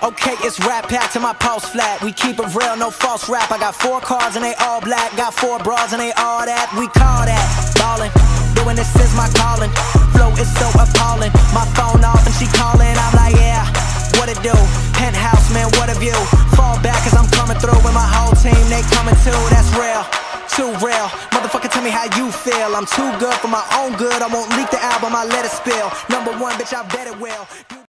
Okay, it's rap packed to my pulse flat. We keep it real, no false rap. I got 4 cars and they all black. Got 4 bras and they all that. We call that ballin'. Doing this is my calling. Flow is so appalling. My phone off and she calling. I'm like, yeah, what it do? Penthouse, man, what a view. Fall back cause I'm coming through with my whole team. They coming too, that's real. Too real. Motherfucker, tell me how you feel. I'm too good for my own good. I won't leak the album, I let it spill. #1, bitch, I bet it will.